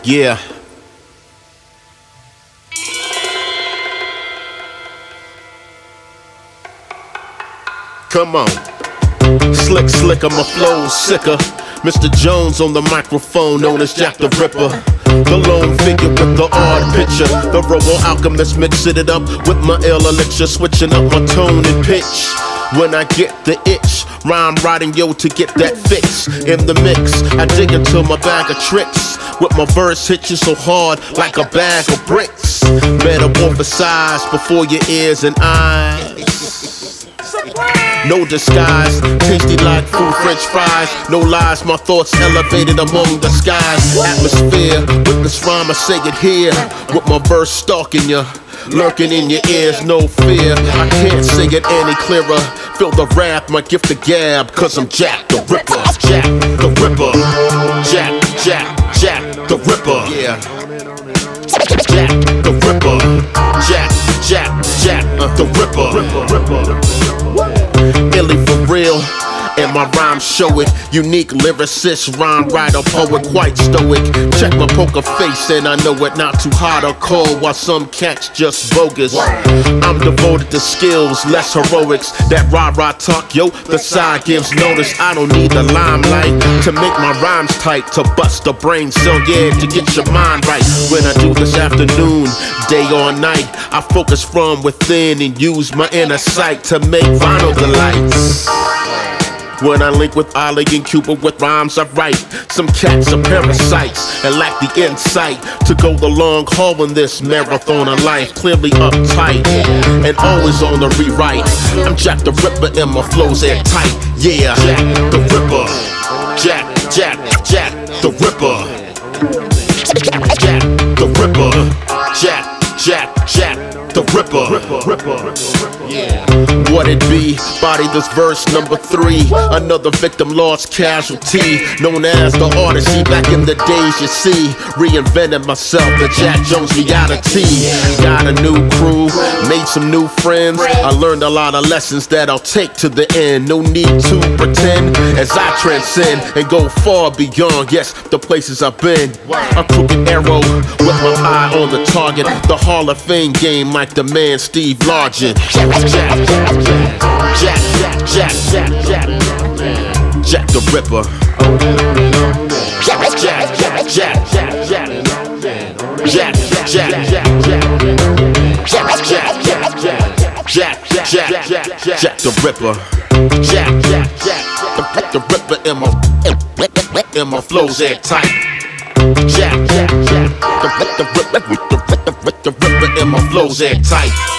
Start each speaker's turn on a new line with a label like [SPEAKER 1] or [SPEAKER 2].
[SPEAKER 1] Yeah. Come on. Slick, slicker, my flow sicker. Mr. Jones on the microphone, known as Jack the Ripper. The lone figure with the odd picture. The robo alchemist mixing it up with my ill elixir, switching up my tone and pitch. When I get the itch, rhyme writing yo to get that fix. In the mix, I dig into my bag of tricks. With my verse hit you so hard like a bag of bricks. Metamorphosize before your ears and eyes. No disguise, tasty like food, French fries. No lies, my thoughts elevated among the skies. Atmosphere, with this rhyme I say it here. With my verse stalking ya, lurking in your ears, no fear. I can't say it any clearer. Feel the rap, my gift the gab, cause I'm Jack the Ripper. Jack the Ripper. Jack, Jack, Jack the Ripper. Yeah. Jack the Ripper. Jack, Jack, Jack the Ripper. Illy for real, and my rhymes show it. Unique lyricist, rhyme writer, poet, quite stoic. Check my poker face and I know it, not too hot or cold. While some cats just bogus, I'm devoted to skills, less heroics. That rah-rah talk, yo, the side gives notice. I don't need the limelight to make my rhymes tight, to bust the brain cell, yeah, to get your mind right. When I do this afternoon, day or night, I focus from within and use my inner sight to make vinyl delights. When I link with Ali and Cuba with rhymes I write, some cats are parasites and lack the insight to go the long haul in this marathon of life. Clearly uptight and always on the rewrite. I'm Jack the Ripper and my flows airtight. Yeah, Jack the Ripper. Jack, Jack, Jack the Ripper. Jack the Ripper. Jack, Jack, Jack the Ripper. Yeah. What it be? Body this verse number 3. Another victim lost casualty, known as the Odyssey. Back in the days, you see, reinvented myself, the Jack Jones reality. Got a new crew, made some new friends. I learned a lot of lessons that I'll take to the end. No need to pretend as I transcend and go far beyond, yes, the places I've been. A crooked arrow with my eye on the target. The Hall of Fame game like the man Steve Largent. Jack, Jack, Jack, Jack, Jack, Jack the Ripper. Jack, Jack, Jack, Jack, Jack, Jack, Jack, Jack, Jack, Jack the Ripper. Jack, Jack, Jack, the Ripper in my flows airtight. Jack, Jack, Jack, the Ripper in my flows airtight.